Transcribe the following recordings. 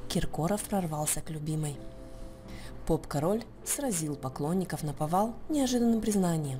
Киркоров прорвался к любимой. Поп-король сразил поклонников наповал неожиданным признанием.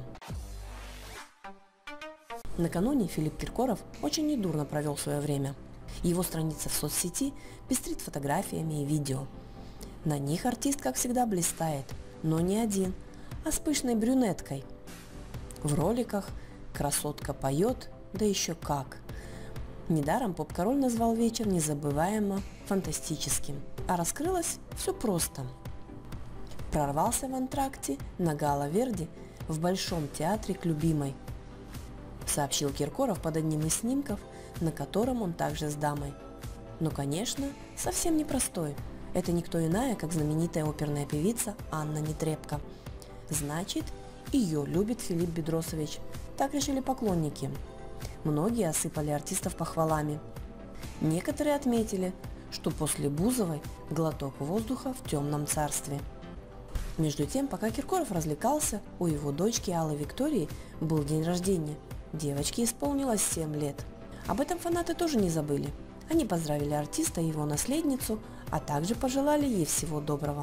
Накануне Филипп Киркоров очень недурно провел свое время. Его страница в соцсети пестрит фотографиями и видео. На них артист, как всегда, блистает, но не один, а с пышной брюнеткой. В роликах красотка поет, да еще как. Недаром поп-король назвал вечер незабываемо фантастическим, а раскрылось все просто. Прорвался в антракте на гала-верди в Большом театре к любимой, сообщил Киркоров под одним из снимков, на котором он также с дамой. Но, конечно, совсем непростой. Это никто иная, как знаменитая оперная певица Анна Нетребко. Значит, ее любит Филипп Бедросович. Так решили поклонники. Многие осыпали артистов похвалами. Некоторые отметили, что после Бузовой глоток воздуха в темном царстве. Между тем, пока Киркоров развлекался, у его дочки Аллы Виктории был день рождения. Девочке исполнилось 7 лет. Об этом фанаты тоже не забыли. Они поздравили артиста и его наследницу, а также пожелали ей всего доброго.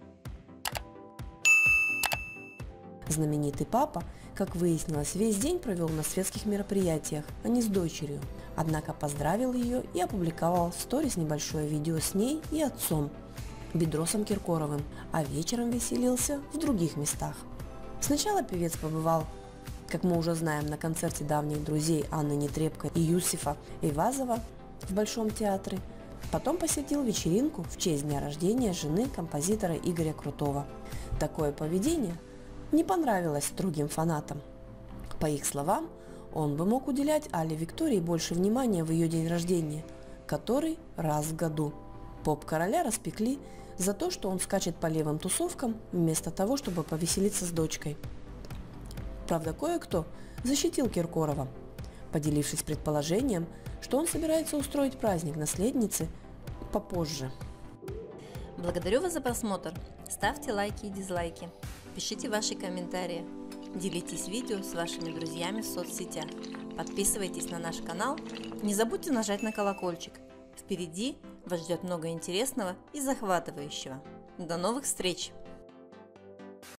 Знаменитый папа, как выяснилось, весь день провел на светских мероприятиях, а не с дочерью. Однако поздравил ее и опубликовал в сторис небольшое видео с ней и отцом, Бедросом Киркоровым, а вечером веселился в других местах. Сначала певец побывал, как мы уже знаем, на концерте давних друзей Анны Нетребко и Юсифа Эйвазова в Большом театре. Потом посетил вечеринку в честь дня рождения жены композитора Игоря Крутого. Такое поведение не понравилось другим фанатам. По их словам, он бы мог уделять Алле Виктории больше внимания в ее день рождения, который раз в году. Поп-короля распекли за то, что он скачет по левым тусовкам вместо того, чтобы повеселиться с дочкой. Правда, кое-кто защитил Киркорова, поделившись предположением, что он собирается устроить праздник наследницы попозже. Благодарю вас за просмотр. Ставьте лайки и дизлайки. Пишите ваши комментарии. Делитесь видео с вашими друзьями в соцсетях. Подписывайтесь на наш канал. Не забудьте нажать на колокольчик. Впереди вас ждет много интересного и захватывающего. До новых встреч!